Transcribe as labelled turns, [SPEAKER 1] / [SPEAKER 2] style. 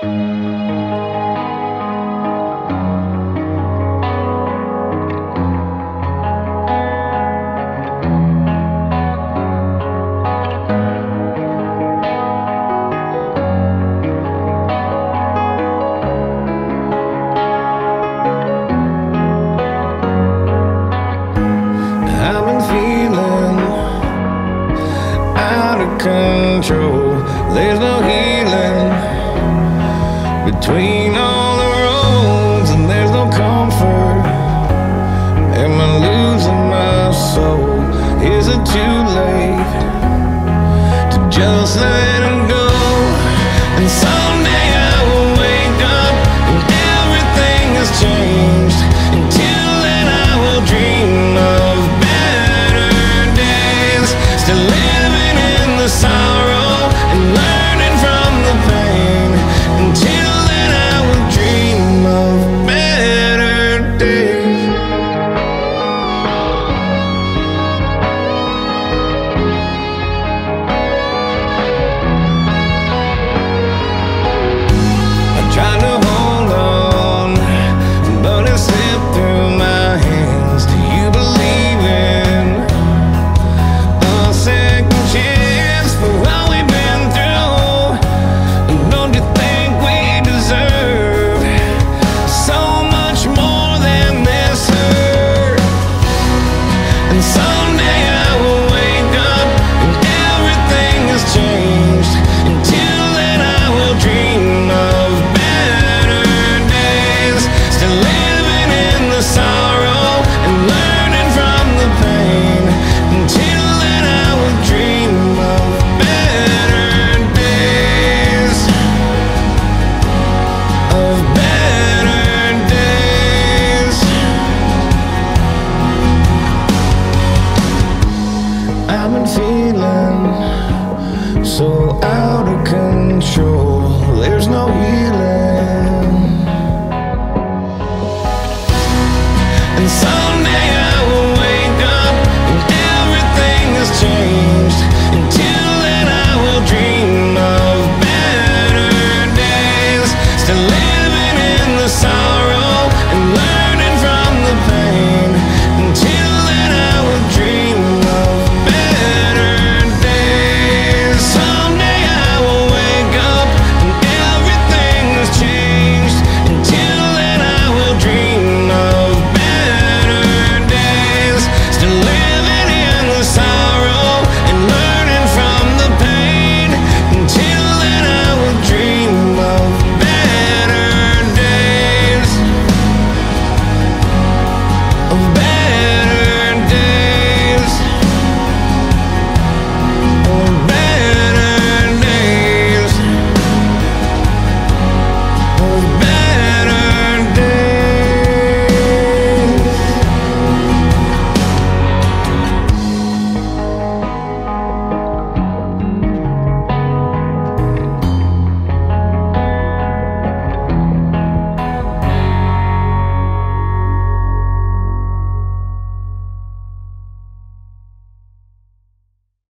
[SPEAKER 1] I've been feeling out of control. There's no healing between all the roads, and there's no comfort. Am I losing my soul? Is it too late to just let him go? And someday I will wake up and everything has changed. Until then I will dream of better days, still living in the sorrow and learning from the pain. Until then I will dream of better days. I tried to hold on, but it slipped through my hands. Do you believe in a second chance for what we've been through? Don't you think we deserve so much more than this hurt? And someday I will wake up and everything has changed. Until then I will dream of better days, still living in the sorrow and learning from the pain. Until then I will dream of better days, of better days. I've been feeling so out of control. There's no healing, and someday